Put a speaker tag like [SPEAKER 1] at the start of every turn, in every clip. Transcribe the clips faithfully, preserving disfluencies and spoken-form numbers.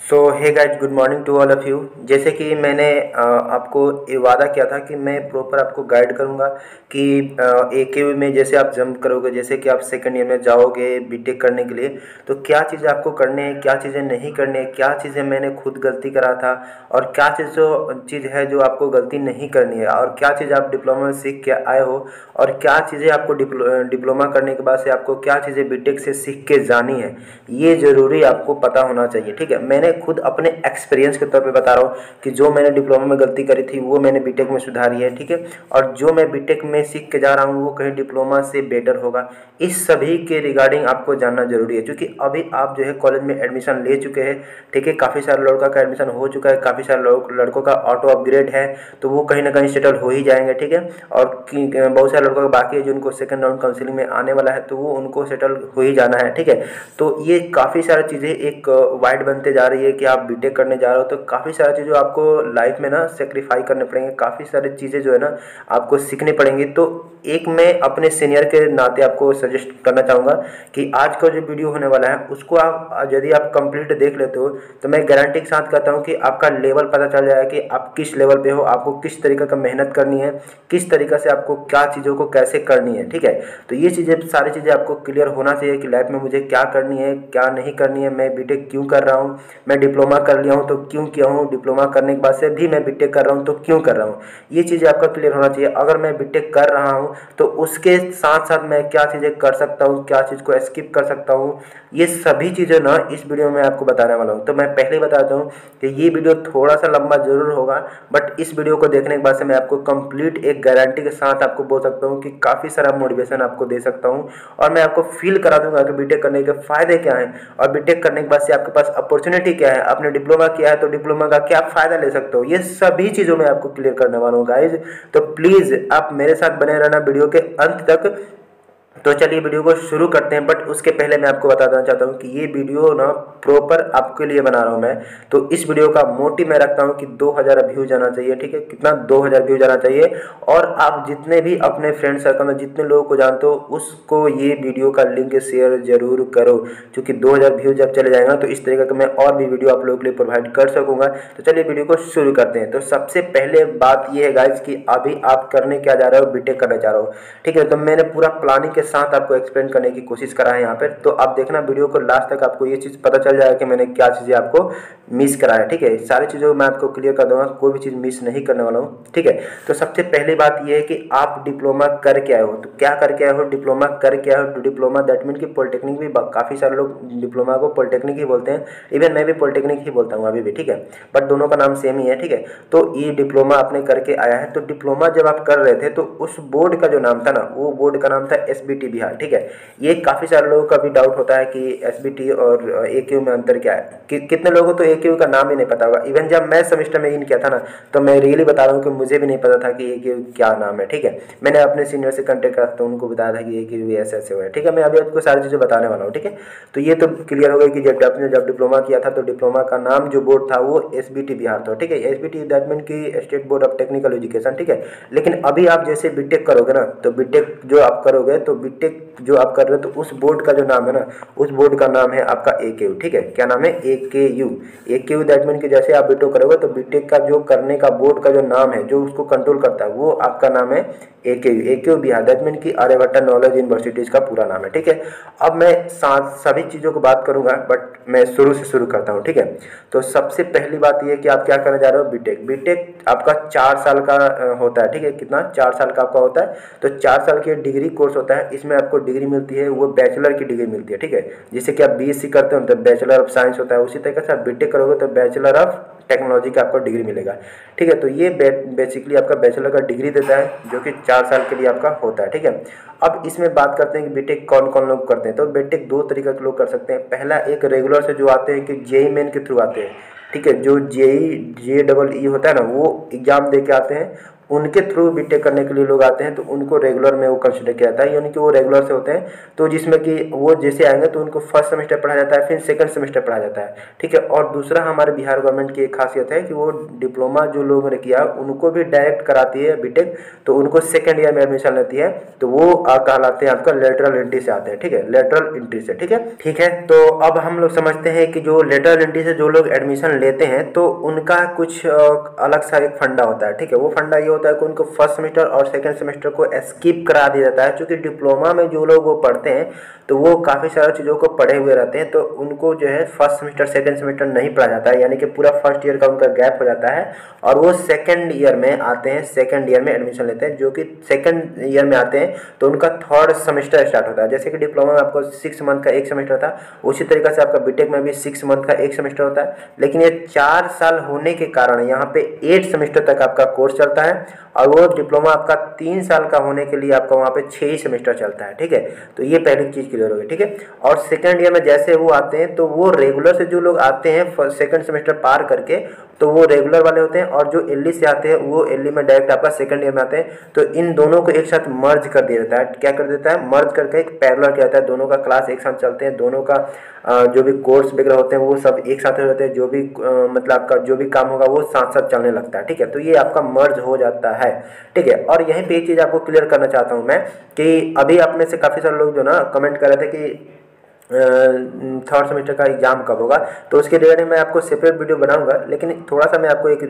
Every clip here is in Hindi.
[SPEAKER 1] So hey guys, good morning to all of you. जैसे कि मैंने अ, आपको ये वादा किया था कि मैं प्रॉपर आपको गाइड करूंगा कि ए के यू में जैसे आप जंप करोगे, जैसे कि आप सेकंड ईयर में जाओगे बीटेक करने के लिए, तो क्या चीज़ें आपको करनी है, क्या चीज़ें नहीं करनी है, क्या चीज़ें मैंने खुद गलती करा था और क्या चीज़ जो चीज़ है जो आपको गलती नहीं करनी है, और क्या चीज़ आप डिप्लोमा में सीख के आए हो और क्या चीज़ें आपको डिप्लो डिप्लोमा करने के बाद से आपको क्या चीज़ें बीटेक से सीख के जानी है, ये ज़रूरी आपको पता होना चाहिए। ठीक है, मैंने खुद अपने एक्सपीरियंस के तौर पे बता रहा हूँ कि जो मैंने डिप्लोमा में गलती करी थी वो मैंने बीटेक में सुधारी है। ठीक है, और जो मैं बीटेक में सीख के जा रहा हूँ वो कहीं डिप्लोमा से बेटर होगा। इस सभी के रिगार्डिंग आपको जानना जरूरी है, क्योंकि अभी आप जो है कॉलेज में एडमिशन ले चुके हैं। ठीक है, काफ़ी सारे लड़कों का एडमिशन हो चुका है, काफ़ी सारे लड़कों का ऑटो अपग्रेड है, तो वो कहीं ना कहीं सेटल हो ही जाएंगे। ठीक है, और बहुत सारे लड़कों का बाकी है जिनको सेकंड राउंड काउंसिलिंग में आने वाला है, तो वो उनको सेटल हो ही जाना है। ठीक है, तो ये काफ़ी सारी चीज़ें एक वाइड बनते जा रही है कि आप बीटेक करने जा रहे हो, तो काफ़ी सारी चीज़ें आपको लाइफ में ना सेक्रीफाई करने पड़ेंगे, काफ़ी सारी चीज़ें जो है ना आपको सीखनी पड़ेंगी। तो एक मैं अपने सीनियर के नाते आपको सजेस्ट करना चाहूँगा कि आज का जो वीडियो होने वाला है उसको आप यदि आप कंप्लीट देख लेते हो तो मैं गारंटी के साथ कहता हूँ कि आपका लेवल पता चल जाएगा कि आप किस लेवल पे हो, आपको किस तरीके का मेहनत करनी है, किस तरीके से आपको क्या चीज़ों को कैसे करनी है। ठीक है, तो ये चीज़ें सारी चीज़ें आपको क्लियर होना चाहिए कि लाइफ में मुझे क्या करनी है, क्या नहीं करनी है, मैं बीटेक क्यों कर रहा हूँ, मैं डिप्लोमा कर लिया हूँ तो क्यों किया हूँ, डिप्लोमा करने के बाद से भी मैं बीटेक कर रहा हूँ तो क्यों कर रहा हूँ। ये चीज़ें आपका क्लियर होना चाहिए। अगर मैं बीटेक कर रहा हूँ तो उसके साथ साथ मैं क्या चीज़ें कर सकता हूँ, क्या चीज़ को स्किप कर सकता हूँ, ये सभी चीज़ें ना इस वीडियो में आपको बताने वाला हूँ। तो मैं पहले बताता हूँ कि ये वीडियो थोड़ा सा लंबा जरूर होगा, बट इस वीडियो को देखने के बाद से मैं आपको कंप्लीट एक गारंटी के साथ आपको बोल सकता हूँ कि काफ़ी सारा मोटिवेशन आपको दे सकता हूँ और मैं आपको फील करा दूंगा कि बीटेक करने के फ़ायदे क्या हैं और बीटेक करने के बाद से आपके पास अपॉर्चुनिटी क्या है, आपने डिप्लोमा किया है तो डिप्लोमा का क्या फ़ायदा ले सकते हो। ये सभी चीज़ों में आपको क्लियर करने वाला हूँ गाइज, तो प्लीज़ आप मेरे साथ बने रहना वीडियो के अंत तक। तो चलिए वीडियो को शुरू करते हैं, बट उसके पहले मैं आपको बता देना चाहता हूँ कि ये वीडियो ना प्रॉपर आपके लिए बना रहा हूँ मैं। तो इस वीडियो का मोटिव मैं रखता हूँ कि दो हज़ार व्यूज आना चाहिए। ठीक है, कितना, दो हज़ार व्यूज आना चाहिए। और आप जितने भी अपने फ्रेंड सर्कल में जितने लोगों को जानते हो उसको ये वीडियो का लिंक शेयर जरूर करो, क्योंकि दो हज़ार व्यूज जब चले जाएगा तो इस तरीके का मैं और भी वीडियो आप लोगों के लिए प्रोवाइड कर सकूँगा। तो चलिए वीडियो को शुरू करते हैं। तो सबसे पहले बात ये है गाइज कि अभी आप करने क्या जा रहे हो, बीटेक करने जा रहे हो। ठीक है, तो मैंने पूरा प्लानिंग के साथ आपको एक्सप्लेन करने की कोशिश करा है यहाँ पर, तो आप देखना वीडियो को लास्ट तक, आपको ये चीज़ पता चल जाएगा कि मैंने क्या चीज़ें आपको मिस करा है। ठीक है, सारी चीज़ों को मैं आपको क्लियर कर दूंगा, कोई भी चीज़ मिस नहीं करने वाला हूँ। ठीक है, तो सबसे पहली बात ये है कि आप डिप्लोमा करके आए हो, तो क्या करके आए हो, डिप्लोमा करके आए हो। डिप्लोमा दैट मीन कि पॉलिटेक्निक भी, काफ़ी सारे लोग डिप्लोमा को पॉलिटेक्निक ही बोलते हैं, इवन मैं भी पॉलिटेक्निक ही बोलता हूँ अभी भी। ठीक है, बट दोनों का नाम सेम ही है। ठीक है, तो ये डिप्लोमा आपने करके आया है, तो डिप्लोमा जब आप कर रहे थे तो उस बोर्ड का जो नाम था ना, वो बोर्ड का नाम था एस बी टी बिहार। ठीक है, ये काफ़ी सारे लोगों का भी डाउट होता है कि एस बी टी और ए के यू में अंतर क्या है, कि कितने लोगों को तो ए के यू का नाम ही नहीं पता होगा। इवन जब मैं सेमेस्टर में इन किया था ना, तो मैं रियली बता रहा हूँ कि मुझे भी नहीं पता था कि ए के यू क्या नाम है। ठीक है, मैंने अपने सीनियर से कंटेक्ट करा तो उनको बताया था कि ए के यू ऐसे ऐसे हुआ है। ठीक है, मैं अभी आपको सारी चीज़ें बताने वाला हूँ। ठीक है, तो ये तो क्लियर हो गई कि जब आपने जब डिप्लोमा किया था तो डिप्लोमा का नाम जो बोर्ड था वो एस बी टी बिहार था। ठीक है, S B T that mean की state board of technical education. ठीक है, लेकिन अभी आप जैसे बीटेक करोगे ना, तो बीटेक जो आप करोगे, तो बीटेक जो आप कर रहे हो तो उस बोर्ड का जो नाम है ना, उस बोर्ड का नाम है आपका ए के यू। ठीक है, क्या नाम है, ए के यू। ए के यू दैट मीन कि जैसे आप बीटेक करोगे तो बीटेक का जो करने का बोर्ड का जो नाम है, जो उसको कंट्रोल करता है, वो आपका नाम है ए के यू। ए के यू बिहार दैट मीन कि आर्यभट्टा नॉलेज यूनिवर्सिटीज का पूरा नाम है। ठीक है, अब मैं साथ सभी चीज़ों को बात करूंगा, बट मैं शुरू से शुरू करता हूँ। ठीक है, तो सबसे पहली बात यह कि आप क्या करने जा रहे हो, बीटेक। बीटेक आपका चार साल का होता है। ठीक है, कितना, चार साल का आपका होता है। तो चार साल की डिग्री कोर्स होता है, इसमें आपको डिग्री मिलती है, वो बैचलर की डिग्री मिलती है। ठीक है, जैसे कि आप बी एस सी करते हो तो बैचलर ऑफ साइंस होता है, उसी तरीके से आप बीटेक करोगे तो बैचलर ऑफ टेक्नोलॉजी का आपको डिग्री मिलेगा। ठीक है, तो ये बेसिकली आपका बैचलर का डिग्री देता है, जो कि चार साल के लिए आपका होता है। ठीक है, अब इसमें बात करते हैं कि बीटेक कौन कौन लोग करते हैं। तो बीटेक दो तरीके के लोग कर सकते हैं। पहला, एक रेगुलर से जो आते हैं कि जेई मेन के थ्रू आते हैं। ठीक है, जो जेई जे डबल ई होता है ना, वो एग्जाम दे के आते हैं, उनके थ्रू बीटेक करने के लिए लोग आते हैं, तो उनको रेगुलर में वो कंसिडर किया जाता है, यानी कि वो रेगुलर से होते हैं। तो जिसमें कि वो जैसे आएंगे तो उनको फर्स्ट सेमेस्टर पढ़ाया जाता है, फिर सेकंड सेमेस्टर पढ़ाया जाता है, ठीक है। और दूसरा हमारे बिहार गवर्नमेंट की एक खासियत है कि वो डिप्लोमा जो लोगों ने किया उनको भी डायरेक्ट कराती है बीटेक, तो उनको सेकेंड ईयर में एडमिशन लेती है, तो वो कहलाते हैं आपका लेटरल एंट्री से आते हैं, ठीक है, लेटरल एंट्री से, ठीक है ठीक है। तो अब हम लोग समझते हैं कि जो लेटरल एंट्री से जो लोग एडमिशन लेते हैं तो उनका कुछ अलग सा एक फंडा होता है, ठीक है। वो फंडा ये होता है कि उनको फर्स्ट सेमेस्टर और सेकंड सेमेस्टर को स्किप करा दिया जाता है, क्योंकि डिप्लोमा में जो लोग वो पढ़ते हैं तो वो काफ़ी सारी चीज़ों को पढ़े हुए रहते हैं, तो उनको जो है फर्स्ट सेमेस्टर सेकंड सेमेस्टर नहीं पढ़ा जाता है, यानी कि पूरा फर्स्ट ईयर का उनका गैप हो जाता है और वो सेकंड ईयर में आते हैं, सेकंड ईयर में एडमिशन लेते हैं। जो कि सेकंड ईयर में आते हैं तो उनका थर्ड सेमेस्टर स्टार्ट होता है। जैसे कि डिप्लोमा में आपको सिक्स मंथ का एक सेमेस्टर था, उसी तरीके से आपका बीटेक में भी सिक्स मंथ का एक सेमेस्टर होता है, लेकिन ये चार साल होने के कारण यहाँ पे एट सेमेस्टर तक आपका कोर्स चलता है, और वो डिप्लोमा आपका तीन साल का होने के लिए आपका वहाँ पे छः ही सेमेस्टर चलता है, ठीक है। तो ये पहली चीज़ क्लियर होगी, ठीक है। और सेकंड ईयर में जैसे वो आते हैं तो वो रेगुलर से जो लोग आते हैं सेकंड सेमेस्टर पार करके तो वो रेगुलर वाले होते हैं, और जो एलई से आते हैं वो एलई में डायरेक्ट आपका सेकंड ईयर में आते हैं। तो इन दोनों को एक साथ मर्ज कर दिया जाता है, क्या कर देता है, मर्ज करके एक पैरेलल किया जाता है, दोनों का क्लास एक साथ चलते हैं, दोनों का जो भी कोर्स वगैरह होते हैं वो सब एक साथ हो जाते हैं, जो भी मतलब आपका जो भी काम होगा वो साथ साथ चलने लगता है, ठीक है। तो ये आपका मर्ज हो जाता है, ठीक है। और यहीं पे एक चीज़ आपको क्लियर करना चाहता हूँ मैं कि अभी आप में से काफ़ी सारे लोग जो ना कमेंट कर रहे थे कि थर्ड सेमेस्टर का एग्ज़ाम कब होगा, तो उसके रिगार्डिंग मैं आपको सेपरेट वीडियो बनाऊंगा, लेकिन थोड़ा सा मैं आपको एक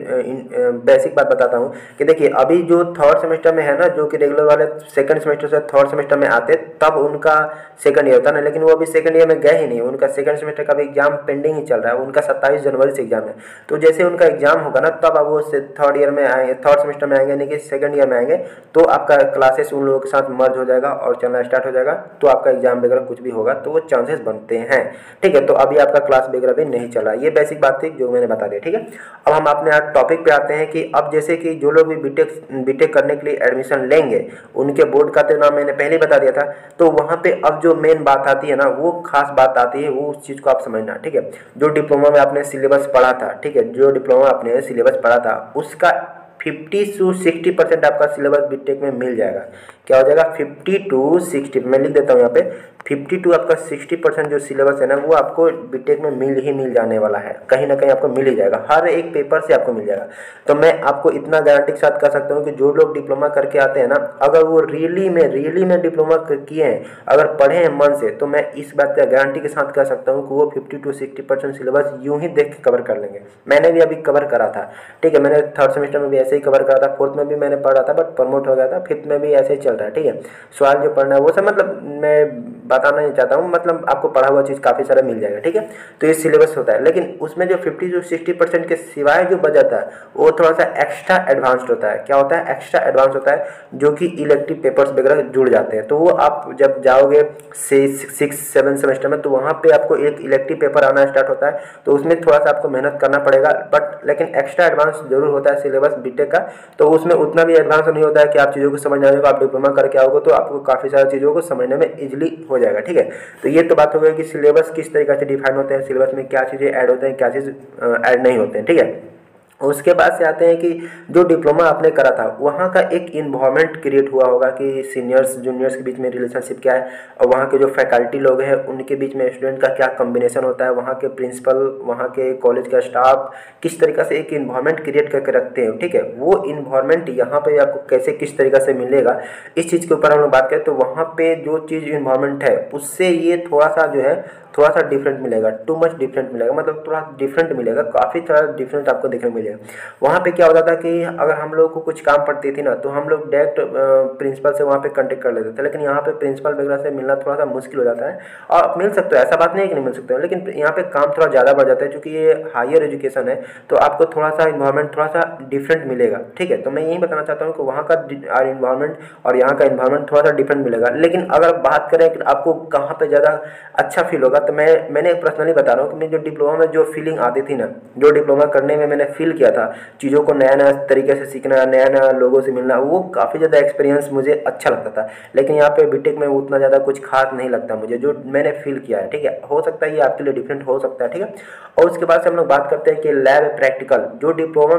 [SPEAKER 1] बेसिक बात बताता हूँ कि देखिए अभी जो थर्ड सेमेस्टर में है ना, जो कि रेगुलर वाले सेकंड सेमेस्टर से थर्ड सेमेस्टर में आते तब उनका सेकंड ईयर होता ना, लेकिन वो अभी सेकंड ईयर में गए ही नहीं, उनका सेकंड सेमेस्टर का भी एग्जाम पेंडिंग ही चल रहा है, उनका सत्ताईस जनवरी से एग्जाम है। तो जैसे उनका एग्जाम होगा ना तब अब वो थर्ड ईयर में आएंगे, थर्ड सेमेस्टर में आएंगे, यानी कि सेकंड ईयर में आएंगे, तो आपका क्लासेस उन लोगों के साथ मर्ज हो जाएगा और चलना स्टार्ट हो जाएगा, तो आपका एग्जाम वगैरह कुछ भी होगा तो वो चांसेस बनते हैं, ठीक है। तो अभी आपका क्लास वगैरह भी नहीं चला, ये बेसिक बात थी जो मैंने बता दी, ठीक है। अब हम अपने आज टॉपिक पे आते हैं कि अब जैसे कि जो लोग भी बीटेक बीटेक करने के लिए एडमिशन लेंगे उनके बोर्ड का तो नाम मैंने पहले बता दिया था, तो वहाँ पे अब जो मेन बात आती है ना, वो खास बात आती है, वो उस चीज़ को आप समझना, ठीक है। जो डिप्लोमा में आपने सिलेबस पढ़ा था, ठीक है, जो डिप्लोमा आपने सिलेबस पढ़ा था उसका फिफ्टी टू सिक्सटी परसेंट आपका सिलेबस बीटेक में मिल जाएगा। क्या हो जाएगा, फिफ्टी टू सिक्सटी, मैं लिख देता हूँ यहाँ पे, फिफ्टी टू आपका सिक्सटी परसेंट जो सिलेबस है ना वो आपको बीटेक में मिल ही मिल जाने वाला है, कहीं ना कहीं आपको मिल ही जाएगा, हर एक पेपर से आपको मिल जाएगा। तो मैं आपको इतना गारंटी के साथ कह सकता हूँ कि जो लोग डिप्लोमा करके आते हैं ना, अगर वो रियली में रियली में डिप्लोमा किए हैं, अगर पढ़े हैं मन से, तो मैं इस बात का गारंटी के साथ कह सकता हूँ कि वो fifty to sixty percent syllabus यूँ ही देख के कवर कर लेंगे। मैंने भी अभी कवर करा था, ठीक है, मैंने थर्ड सेमेस्टर में भी ऐसे ही कवर करा था, फोर्थ में भी मैंने पढ़ा था बट प्रमोट हो गया था, फिफ्थ में भी ऐसे ही चल रहा है, ठीक है। सवाल जो पढ़ना है वो सब मतलब मैं बताना नहीं चाहता हूँ, मतलब आपको पढ़ा हुआ चीज़ काफ़ी सारा मिल जाएगा, ठीक है। तो ये सिलेबस होता है, लेकिन उसमें जो फिफ्टी टू सिक्सटी परसेंट के सिवाय जो बच जाता है वो थोड़ा सा एक्स्ट्रा एडवांस्ड होता है। क्या होता है, एक्स्ट्रा एडवांस होता है, जो कि इलेक्टिव पेपर्स वगैरह जुड़ जाते हैं। तो वो आप जब जाओगे सिक्स सेवन सेमेस्टर में तो वहाँ पे आपको एक इलेक्टिव पेपर आना स्टार्ट होता है, तो उसमें थोड़ा सा आपको मेहनत करना पड़ेगा, बट लेकिन एक्स्ट्रा एडवांस जरूर होता है सिलेबस बीटेक का। तो उसमें उतना भी एडवांस नहीं होता है कि आप चीज़ों को समझ जाओगे, आप डिप्लोमा करके आओगे तो आपको काफ़ी सारी चीज़ों को समझने में इजीली हो जाएगा, ठीक है। तो ये तो बात हो गई कि सिलेबस किस तरीके से डिफाइन होते हैं, सिलेबस में क्या चीज़ें ऐड होते हैं, क्या चीज़ ऐड नहीं होते हैं, ठीक है। उसके बाद से आते हैं कि जो डिप्लोमा आपने करा था वहाँ का एक इन्वायरमेंट क्रिएट हुआ होगा कि सीनियर्स जूनियर्स के बीच में रिलेशनशिप क्या है, और वहाँ के जो फैकल्टी लोग हैं उनके बीच में स्टूडेंट का क्या कम्बिनेशन होता है, वहाँ के प्रिंसिपल, वहाँ के कॉलेज का स्टाफ किस तरीक़े से एक इन्वायरमेंट क्रिएट करके रखते हैं, ठीक है। वो इन्वायरमेंट यहाँ पे आपको कैसे किस तरीक़े से मिलेगा, इस चीज़ के ऊपर हम लोग बात करें तो वहाँ पे जो चीज़ इन्वायरमेंट है उससे ये थोड़ा सा जो है थोड़ा सा डिफरेंट मिलेगा, टू मच डिफरेंट मिलेगा, मतलब थोड़ा डिफरेंट मिलेगा, काफ़ी थोड़ा डिफरेंट आपको देखने को मिलेगा। वहाँ पे क्या होता था कि अगर हम लोग को कुछ काम पड़ती थी ना तो हम लोग डायरेक्ट प्रिंसिपल से वहाँ पे कांटेक्ट कर लेते थे, लेकिन यहाँ पे प्रिंसिपल वगैरह से मिलना थोड़ा सा मुश्किल हो जाता है। और मिल सकते हो, ऐसा बात नहीं है कि नहीं मिल सकते हो, लेकिन यहाँ पे काम थोड़ा ज़्यादा बढ़ जाता है, क्योंकि ये हायर एजुकेशन है तो आपको थोड़ा सा इन्वायरमेंट थोड़ा सा डिफरेंट मिलेगा, ठीक है। तो मैं यही बताना चाहता हूँ कि वहाँ का इन्वायरमेंट और यहाँ का इन्वायरमेंट थोड़ा सा डिफरेंट मिलेगा। लेकिन अगर बात करें कि आपको कहाँ पर ज़्यादा अच्छा फील होगा, तो मैं मैंने पर्सनली बता रहा हूँ कि मैं जो डिप्लोमा में जो फीलिंग आती थी ना, जो डिप्लोमा करने में मैंने फील किया था, चीज़ों को नया नया तरीके से सीखना, नया नया लोगों से मिलना, वो काफ़ी ज़्यादा एक्सपीरियंस मुझे अच्छा लगता था। लेकिन यहाँ पे बीटेक में उतना ज़्यादा कुछ खास नहीं लगता मुझे, जो मैंने फील किया है, ठीक है। हो सकता है ये आपके लिए डिफरेंट हो सकता है, ठीक है। और उसके बाद से हम लोग बात करते हैं कि लैब प्रैक्टिकल, जो डिप्लोमा में आपने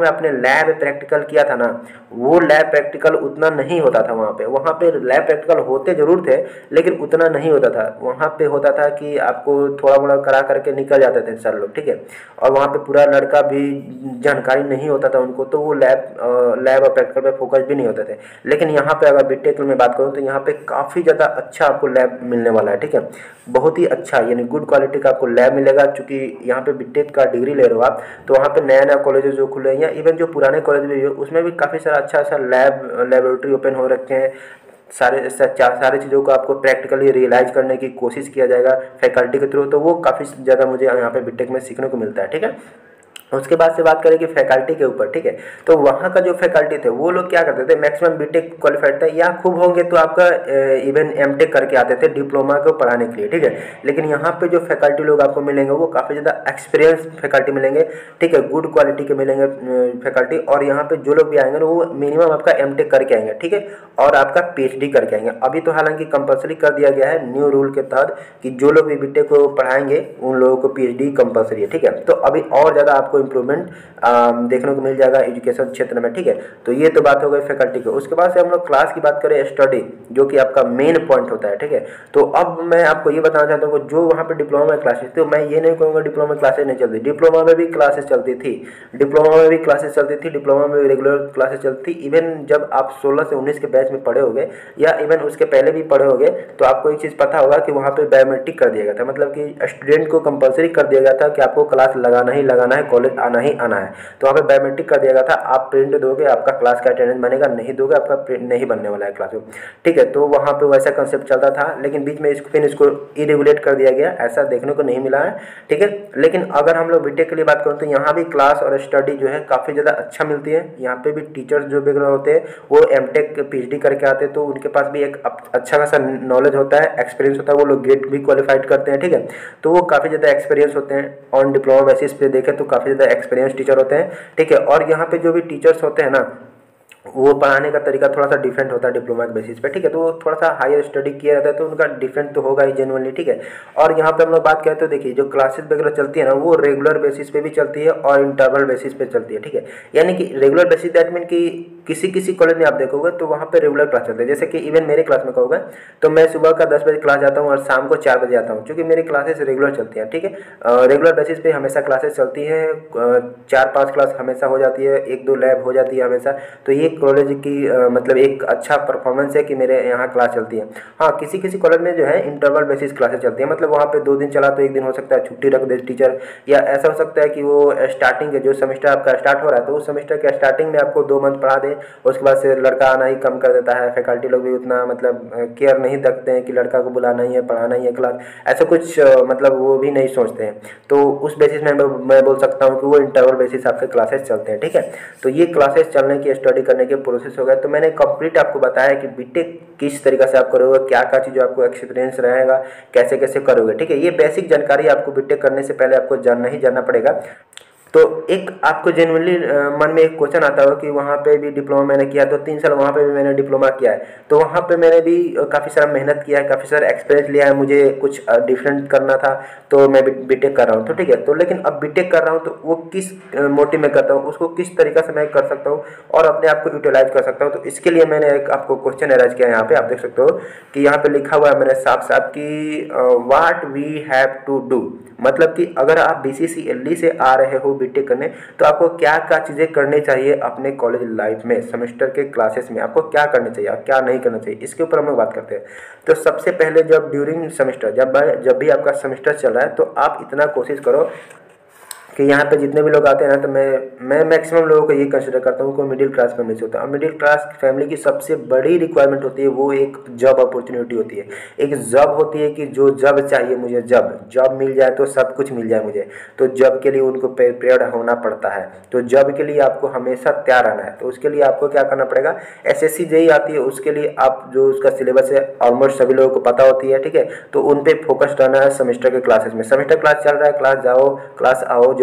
[SPEAKER 1] लैब प्रैक्टिकल किया था ना, वो लैब प्रैक्टिकल उतना नहीं होता था वहाँ पे। वहाँ पे लैब प्रैक्टिकल होते ज़रूर थे, लेकिन उतना नहीं होता था। वहाँ पे होता था कि आपको थोड़ा मोड़ा करा करके निकल जाते थे सर लोग, ठीक है। और वहाँ पे पूरा लड़का भी जानकारी नहीं होता था उनको, तो वो लैब लैब और प्रैक्टिकल पे फोकस भी नहीं होते थे। लेकिन यहाँ पे अगर बीटेक में बात करूँ तो यहाँ पे काफ़ी ज़्यादा अच्छा आपको लैब मिलने वाला है, ठीक है। बहुत ही अच्छा यानी गुड क्वालिटी का आपको लैब मिलेगा, क्योंकि यहाँ पे बीटेक का डिग्री ले रहे हो आप, तो वहाँ पे नया नया कॉलेज जो खुले हैं या इवन जो पुराने कॉलेज भी है उसमें भी काफ़ी सारा अच्छा अच्छा लैब लेबोरेटरी ओपन हो रखे हैं। सारे सारी चीज़ों को आपको प्रैक्टिकली रियलाइज करने की कोशिश किया जाएगा फैकल्टी के थ्रू, तो वो काफ़ी ज़्यादा मुझे यहाँ पे बीटेक में सीखने को मिलता है, ठीक है। उसके बाद से बात करें कि फैकल्टी के ऊपर, ठीक है। तो वहाँ का जो फैकल्टी थे वो लोग क्या करते थे, मैक्सिमम बीटेक क्वालिफाइड थे, या खूब होंगे तो आपका इवन एमटेक करके आते थे डिप्लोमा को पढ़ाने के लिए, ठीक है। लेकिन यहाँ पे जो फैकल्टी लोग आपको मिलेंगे वो काफ़ी ज़्यादा एक्सपीरियंस फैकल्टी मिलेंगे, ठीक है, गुड क्वालिटी के मिलेंगे फैकल्टी। और यहाँ पे जो लोग भी आएंगे वो मिनिमम आपका एमटेक करके आएंगे, ठीक है, और आपका पीएचडी करके आएंगे। अभी तो हालांकि कंपलसरी कर दिया गया है न्यू रूल के तहत कि जो लोग भी बीटेक को पढ़ाएंगे उन लोगों को पीएचडी कंपलसरी है, ठीक है। तो अभी और ज़्यादा आपको इम्प्रूवमेंट देखने को मिल जाएगा एजुकेशन क्षेत्र में, ठीक है। तो ये तो बात हो गई फैकल्टी की। उसके बाद से हम लोग क्लास की बात करें, स्टडी जो कि आपका मेन पॉइंट होता है, ठीक है। तो अब मैं आपको ये बताना चाहता हूँ जो वहाँ पे डिप्लोमा में क्लासेस थी, तो मैं ये नहीं कहूँगा डिप्लोमा में क्लासेस नहीं चलती, डिप्लोमा में भी क्लासेस चलती थी, डिप्लोमा में भी क्लासेस चलती थी डिप्लोमा में भी रेगुलर क्लासेस चलती थी। इवन जब आप सोलह से उन्नीस के बैच में पढ़े होंगे या इवन उसके पहले भी पढ़े होंगे, तो आपको एक चीज़ पता होगा कि वहाँ पे बायोमेट्रिक कर दिया गया था, मतलब कि स्टूडेंट को कंपलसरी कर दिया गया था कि आपको क्लास लगाना ही लगाना है, कॉलेज आना ही आना है। तो वहाँ पे बायोमेट्रिक कर दिया गया था, आप प्रिंट दोगे आपका क्लास का अटेंडेंस बनेगा, नहीं दोगे आपका प्रिंट नहीं बनने वाला है क्लास में, ठीक है। तो वहाँ पे वैसा कंसेप्ट चलता था, लेकिन बीच में इसको फिर इसको इरेगुलेट कर दिया गया, ऐसा देखने को नहीं मिला है, ठीक है। लेकिन अगर हम लोग बीटेक के लिए बात करें तो यहाँ भी क्लास और स्टडी जो है काफ़ी ज़्यादा अच्छा मिलती है। यहाँ पे भी टीचर्स जो वगैरह होते हैं वो एमटेक पीएचडी करके आते हैं, तो उनके पास भी एक अच्छा खासा नॉलेज होता है, एक्सपीरियंस होता है, वो लोग गेट भी क्वालिफाइड करते हैं, ठीक है। तो वो काफ़ी ज़्यादा एक्सपीरियंस होते हैं, ऑन डिप्लोमा बेसिस पे देखें तो काफ़ी ज़्यादा एक्सपीरियंस टीचर होते हैं, ठीक है। और यहाँ पे जो भी टीचर्स होते हैं ना, वो पढ़ाने का तरीका थोड़ा सा डिफरेंट होता है डिप्लोमा के बेसिस पे, ठीक है। तो वो थोड़ा सा हायर स्टडी किया जाता है तो उनका डिफरेंट तो होगा ही जेनुअनली, ठीक है। और यहाँ पे हम लोग बात करें तो देखिए जो क्लासेस वगैरह चलती है ना वो रेगुलर बेसिस पे भी चलती है और इंटरवल बेसिस पे चलती है, ठीक है। यानी कि रेगुलर बेसिस दैट मीन कि किसी किसी कॉलेज में आप देखोगे तो वहाँ पे रेगुलर क्लास चलते हैं, जैसे कि इवन मेरे क्लास में कहोगे तो मैं सुबह का दस बजे क्लास जाता हूँ और शाम को चार बजे आता हूँ, क्योंकि मेरी क्लासेस रेगुलर चलती हैं, ठीक है। रेगुलर बेसिस पे हमेशा क्लासेस चलती हैं, चार पाँच क्लास हमेशा हो जाती है, एक दो लैब हो जाती है हमेशा। तो ये कॉलेज की आ, मतलब एक अच्छा परफॉर्मेंस है कि मेरे यहाँ क्लास चलती है। हाँ, किसी किसी कॉलेज में जो है इंटरवल बेसिस क्लासेस चलती है, मतलब वहाँ पे दो दिन चला तो एक दिन हो सकता है छुट्टी रख दे टीचर, या ऐसा हो सकता है कि वो स्टार्टिंग के जो सेमेस्टर आपका स्टार्ट हो रहा है तो उस सेमेस्टर के स्टार्टिंग में आपको दो मंथ पढ़ा दे, उसके बाद से लड़का आना ही कम कर देता है। फैकल्टी लोग भी उतना मतलब केयर नहीं रखते हैं कि लड़का को बुलाना ही है, पढ़ाना ही है क्लास, ऐसा कुछ मतलब वो भी नहीं सोचते हैं। तो उस बेसिस में मैं बोल सकता हूँ कि वो इंटरवल बेसिस आपके क्लासेस चलते हैं, ठीक है। तो ये क्लासेस चलने की स्टडी करने के प्रोसेस हो गए। तो मैंने कंप्लीट आपको बताया कि बीटेक किस तरीके से आप करोगे, क्या क्या चीज़ आपको एक्सपीरियंस रहेगा, कैसे कैसे करोगे, ठीक है। ये बेसिक जानकारी आपको बीटेक करने से पहले आपको जानना ही जानना पड़ेगा। तो एक आपको जेनुअनली मन में एक क्वेश्चन आता होगा कि वहाँ पे भी डिप्लोमा मैंने किया, तो तीन साल वहाँ पे भी मैंने डिप्लोमा किया है, तो वहाँ पे मैंने भी काफ़ी सारा मेहनत किया है, काफ़ी सारा एक्सपीरियंस लिया है, मुझे कुछ डिफरेंट करना था तो मैं बीटेक कर रहा हूँ, तो ठीक है। तो लेकिन अब बीटेक कर रहा हूँ तो वो किस मोटिव में करता हूँ, उसको किस तरीका से मैं कर सकता हूँ और अपने आप को यूटिलाइज कर सकता हूँ। तो इसके लिए मैंने एक आपको क्वेश्चन अरेंज किया है, यहाँ पे आप देख सकते हो कि यहाँ पे लिखा हुआ है मैंने साफ साफ कि what we have to do, मतलब कि अगर आप बीसीसीएलडी से आ रहे हो बीटेक करने तो आपको क्या क्या चीज़ें करनी चाहिए अपने कॉलेज लाइफ में, सेमेस्टर के क्लासेस में आपको क्या करना चाहिए और क्या नहीं करना चाहिए, इसके ऊपर हम लोग बात करते हैं। तो सबसे पहले जब ड्यूरिंग सेमेस्टर जब जब भी आपका सेमेस्टर चल रहा है तो आप इतना कोशिश करो कि यहाँ पे जितने भी लोग आते हैं ना, तो मैं मैं मैक्सिमम लोगों को ये कंसिडर करता हूँ कि मिडिल क्लास फैमिली से होता है। और मिडिल क्लास फैमिली की सबसे बड़ी रिक्वायरमेंट होती है वो एक जॉब अपॉर्चुनिटी होती है, एक जॉब होती है कि जो जॉब चाहिए मुझे, जॉब जॉब मिल जाए तो सब कुछ मिल जाए मुझे, तो जॉब के लिए उनको प्रिपेयर्ड होना पड़ता है। तो जॉब के लिए आपको हमेशा तैयार रहना है। तो उसके लिए आपको क्या करना पड़ेगा, एस एस सी जेई आती है, उसके लिए आप जो उसका सिलेबस है ऑलमोस्ट सभी लोगों को पता होती है, ठीक है। तो उन पर फोकस रहना है सेमेस्टर के क्लासेस में, सेमेस्टर क्लास चल रहा है, क्लास जाओ, क्लास आओ,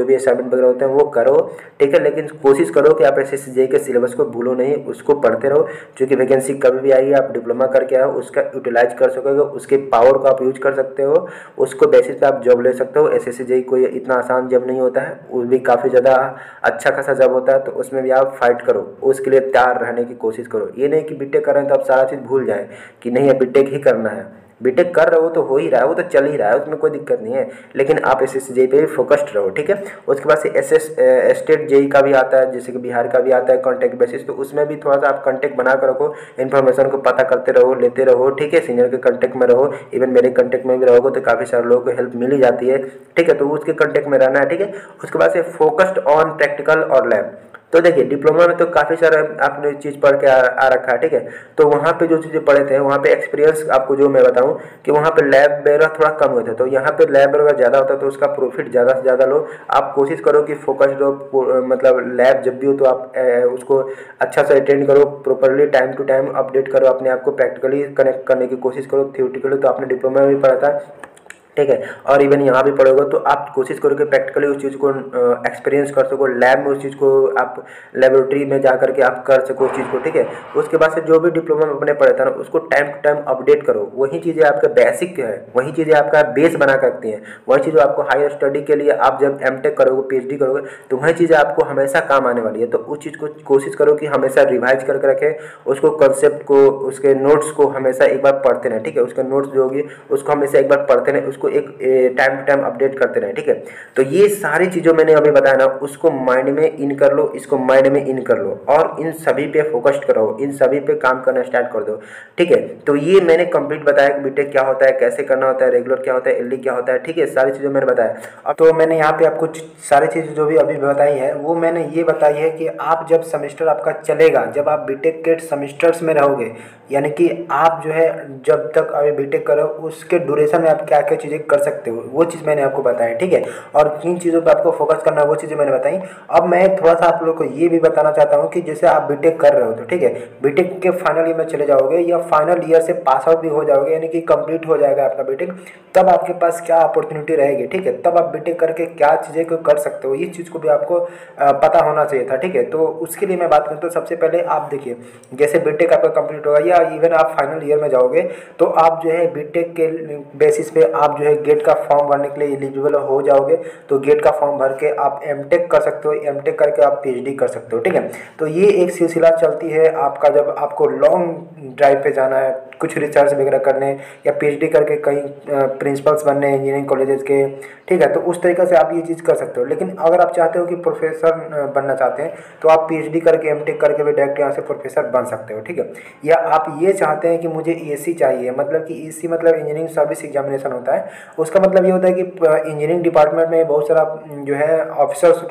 [SPEAKER 1] जो भी असाइनमेंट वगैरह होते हैं वो करो, ठीक है। लेकिन कोशिश करो कि आप एस एस सी जे ई के सिलेबस को भूलो नहीं, उसको पढ़ते रहो, क्योंकि वैकेंसी कभी भी आएगी, आप डिप्लोमा करके आओ, उसका यूटिलाइज कर सकोगे, उसके पावर को आप यूज कर सकते हो, उसको बेसिस पे आप जॉब ले सकते हो। एस एस सी जे ई कोई इतना आसान जॉब नहीं होता है, वो भी काफ़ी ज़्यादा अच्छा खासा जॉब होता है, तो उसमें भी आप फाइट करो, उसके लिए तैयार रहने की कोशिश करो। ये नहीं कि बीटेक कर रहे हैं तो आप सारा चीज़ भूल जाएं कि नहीं है बीटेक ही करना है। बीटेक कर रहे हो तो हो ही रहा है, वो तो चल ही रहा है, उसमें कोई दिक्कत नहीं है, लेकिन आप एस एस सी जे ई पे भी फोकस्ड रहो, ठीक है। उसके बाद से S S state J E का भी आता है, जैसे कि बिहार का भी आता है कॉन्टैक्ट बेसिस, तो उसमें भी थोड़ा सा आप कॉन्टैक्ट बना कर रखो, इन्फॉर्मेशन को पता करते रहो, लेते रहो, ठीक है। सीनियर के कॉन्टैक्ट में रहो, इवन मेरे कॉन्टैक्ट में भी रहोगे तो काफ़ी सारे लोगों को हेल्प मिल ही जाती है, ठीक है। तो उसके कॉन्टैक्ट में रहना है, ठीक है। उसके बाद से फोकस्ड ऑन प्रैक्टिकल और लैब। तो देखिए डिप्लोमा में तो काफ़ी सारा आपने चीज़ पढ़ के आ, आ रखा है, ठीक है। तो वहाँ पे जो चीज़ें पढ़े थे वहाँ पे एक्सपीरियंस आपको जो मैं बताऊँ कि वहाँ पे लैब वगैरह थोड़ा कम हुए थे, तो यहाँ पे लैब वगैरह ज़्यादा होता है, तो उसका प्रॉफिट ज़्यादा से ज़्यादा लो। आप कोशिश करो कि फोकस रहो, मतलब लैब जब भी हो तो आप ए, उसको अच्छा से अटेंड करो, properly time to time update करो अपने आप को, प्रैक्टिकली कनेक्ट करने की कोशिश करो। थ्योरेटिकली तो आपने डिप्लोमा में भी पढ़ा था, ठीक है, और इवन यहाँ भी पढ़ोगे तो आप कोशिश करो कि प्रैक्टिकली उस चीज़ को एक्सपीरियंस कर सको, लैब में उस चीज़ को आप लेबोरेटरी में जा करके आप कर सको उस चीज़ को, ठीक है। उसके बाद से जो भी डिप्लोमा में अपने पढ़े था ना उसको टाइम टू टाइम अपडेट करो, वही चीज़ें आपका बेसिक है, वही चीज़ें आपका बेस बना कर रखती हैं, वही चीज़ें आपको हायर स्टडी के लिए आप जब एम टेक करोगे, पी एच डी करोगे, तो वही चीज़ें आपको हमेशा काम आने वाली है। तो उस चीज़ को कोशिश करो कि हमेशा रिवाइज करके रखें, उसको कंसेप्ट को, उसके नोट्स को हमेशा एक बार पढ़ते रहें, ठीक है। उसके नोट्स जो होगी उसको हमेशा एक बार पढ़ते रहें, उसको एक टाइम टू टाइम अपडेट करते रहें, ठीक है। तो ये सारी चीज़ों मैंने अभी बताया ना, उसको माइंड में इन कर लो, इसको माइंड में इन कर लो और इन सभी पे फोकस्ड करो, इन सभी पे काम करना स्टार्ट कर दो, ठीक है। तो ये मैंने कंप्लीट बताया कि बीटेक क्या होता है, कैसे करना होता है, रेगुलर क्या होता है, एलडी क्या होता है, ठीक है, सारी चीज़ें मैंने बताया। अब तो मैंने यहाँ पे आपको सारी चीज़ें जो भी अभी बताई है वो मैंने ये बताई है कि आप जब सेमेस्टर आपका चलेगा, जब आप बीटेक के सेमेस्टर्स में रहोगे, यानी कि आप जो है जब तक अभी बीटेक करो उसके ड्यूरेशन में आप क्या क्या चीज़ें कर सकते हो, वो चीज़ मैंने आपको बताया, ठीक है। और किन चीज़ों पे आपको फोकस करना है वो चीज़ें मैंने बताई। अब मैं थोड़ा सा आप लोग को ये भी बताना चाहता हूँ कि जैसे आप बीटेक कर रहे हो तो ठीक है, बीटेक के फाइनल ईयर में चले जाओगे या फाइनल ईयर से पास आउट भी हो जाओगे, यानी कि कंप्लीट हो जाएगा आपका बीटेक, तब आपके पास क्या अपॉर्चुनिटी रहेगी, ठीक है। तब आप बीटेक करके क्या चीज़ें को कर सकते हो, इस चीज़ को भी आपको पता होना चाहिए था, ठीक है। तो उसके लिए मैं बात करूँ तो सबसे पहले आप देखिए, जैसे बीटेक आपका कंप्लीट होगा या इवन आप फाइनल ईयर में जाओगे तो आप जो है बीटेक के बेसिस पे आप जो है गेट का फॉर्म भरने के लिए एलिजिबल हो जाओगे, तो गेट का फॉर्म भर के आप एमटेक कर सकते हो, एमटेक करके आप पीएचडी कर सकते हो, ठीक है। तो ये एक सिलसिला चलती है आपका, जब आपको लॉन्ग ड्राइव पे जाना है कुछ रिसर्च वगैरह करने या पीएचडी करके कहीं प्रिंसिपल्स बनने इंजीनियरिंग कॉलेजेस के, ठीक है, तो उस तरीके से आप ये चीज़ कर सकते हो। लेकिन अगर आप चाहते हो कि प्रोफेसर बनना चाहते हैं तो आप पीएचडी करके एमटेक करके भी डायरेक्ट यहाँ से प्रोफेसर बन सकते हो, ठीक है। या आप ये चाहते हैं कि मुझे ईएससी चाहिए, मतलब कि ईएससी मतलब इंजीनियरिंग सर्विस एग्जामिनेशन होता है, उसका मतलब ये होता है कि इंजीनियरिंग डिपार्टमेंट में बहुत सारा जो है ऑफिसर्स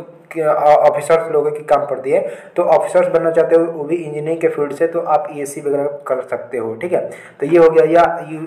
[SPEAKER 1] ऑफिसर्स लोगों की काम पड़ती है, तो ऑफिसर्स बनना चाहते हो वो भी इंजीनियरिंग के फील्ड से, तो आप ईएससी वगैरह कर सकते हो, ठीक है। तो ये हो गया। या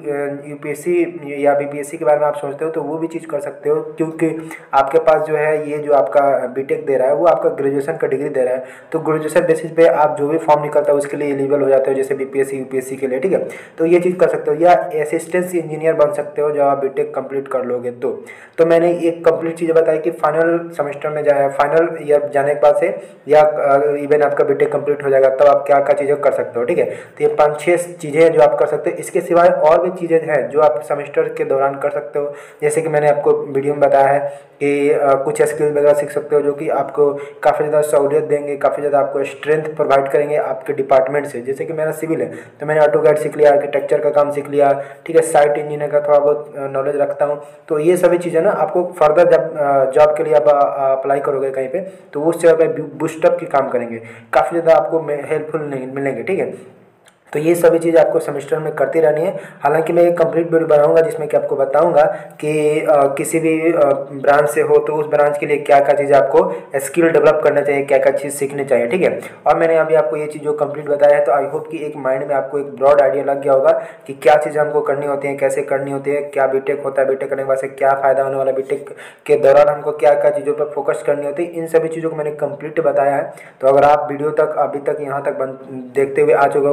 [SPEAKER 1] यूपीएससी या बीपीएससी के बारे में आप सोचते हो तो वो भी चीज़ कर सकते हो, क्योंकि आपके पास जो है ये जो आपका बीटेक दे रहा है वो आपका ग्रेजुएशन का डिग्री दे रहा है, तो ग्रेजुएशन बेसिस पे आप जो भी फॉर्म निकलता है उसके लिए एलिजिबल हो जाते हो, जैसे बीपीएससी यूपीएससी के लिए, ठीक है। तो ये चीज़ कर सकते हो। या असिस्टेंट इंजीनियर बन सकते हो जब आप बीटेक कंप्लीट कर लोगे तो तो मैंने एक कंप्लीट चीज़ बताई कि फाइनल सेमेस्टर में जाए, फाइनल ईयर जाने के बाद से या इवन आपका बीटेक कंप्लीट हो जाएगा तब आप क्या क्या चीज़ें कर सकते हो, ठीक है। तो ये पांच छह चीज़ें हैं जो आप कर सकते हो। इसके सिवाय और भी चीज़ें हैं जो आप सेमेस्टर के दौरान कर सकते हो, जैसे कि मैंने आपको वीडियो में बताया है कि आ, कुछ स्किल वगैरह सीख सकते हो जो कि आपको काफ़ी ज़्यादा सहूलियत देंगे, काफ़ी ज़्यादा आपको स्ट्रेंथ प्रोवाइड करेंगे आपके डिपार्टमेंट से। जैसे कि मेरा सिविल है तो मैंने ऑटो कैड सीख लिया, आर्किटेक्चर का काम सीख लिया, ठीक है, साइट इंजीनियर का थोड़ा बहुत नॉलेज रखता हूँ। तो ये सभी चीज़ें ना आपको फर्दर जब जॉब के लिए आप अप्लाई करोगे कहीं पे तो उस जगह पे बूस्टअप की काम करेंगे, काफ़ी ज़्यादा आपको हेल्पफुल मिलेंगे, ठीक है। तो ये सभी चीज़ आपको सेमेस्टर में करती रहनी है। हालांकि मैं एक कंप्लीट वीडियो बनाऊंगा जिसमें कि आपको बताऊंगा कि आ, किसी भी ब्रांच से हो तो उस ब्रांच के लिए क्या क्या चीज़ आपको स्किल डेवलप करना चाहिए, क्या क्या चीज़ सीखनी चाहिए, ठीक है। और मैंने अभी आपको ये चीज़ जो कंप्लीट बताया है तो आई होप कि एक माइंड में आपको एक ब्रॉड आइडिया लग गया होगा कि क्या चीज़ें हमको करनी होती हैं, कैसे करनी होती है, क्या बीटेक होता है, बीटेक करने के बाद से क्या फ़ायदा होने वाला, बीटेक के दौरान हमको क्या क्या चीज़ों पर फोकस करनी होती है, इन सभी चीज़ों को मैंने कंप्लीट बताया है। तो अगर आप वीडियो तक अभी तक यहाँ तक देखते हुए आ चुके हो तो आपको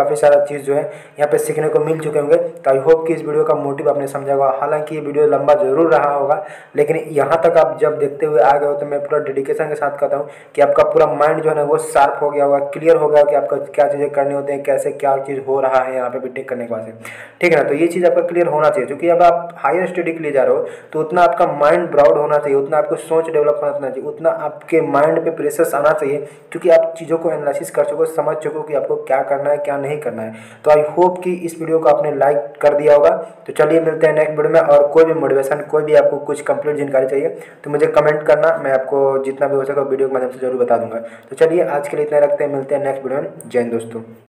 [SPEAKER 1] काफ़ी सारा चीज़ जो है यहाँ पे सीखने को मिल चुके होंगे। तो आई होप कि इस वीडियो का मोटिव आपने समझा होगा। हालांकि ये वीडियो लंबा जरूर रहा होगा, लेकिन यहाँ तक आप जब देखते हुए आ गए हो तो मैं पूरा डेडिकेशन के साथ कहता हूँ कि आपका पूरा माइंड जो है ना वो शार्प हो गया होगा, क्लियर हो गया कि आपका क्या चीज़ें करनी होती हैं, कैसे क्या चीज़ हो रहा है यहाँ पे बीटेक करने के बाद। ठीक है ना, तो ये चीज़ आपका क्लियर होना चाहिए, क्योंकि अब आप हायर स्टडी के लिए जा रहे हो तो उतना आपका माइंड ब्रॉड होना चाहिए, उतना आपको सोच डेवलप होना चाहिए, उतना आपके माइंड पे प्रेशर्स आना चाहिए, क्योंकि आप चीज़ों को एनालिसिस कर चुको, समझ चुको कि आपको क्या करना है क्या नहीं करना है। तो आई होप कि इस वीडियो को आपने लाइक कर दिया होगा। तो चलिए मिलते हैं नेक्स्ट वीडियो में, और कोई भी मोटिवेशन, कोई भी आपको कुछ कंप्लीट जानकारी चाहिए तो मुझे कमेंट करना, मैं आपको जितना भी हो सके वीडियो के माध्यम से जरूर बता दूंगा। तो चलिए आज के लिए इतना रखते हैं, मिलते हैं नेक्स्ट वीडियो में। जय हिंद दोस्तों।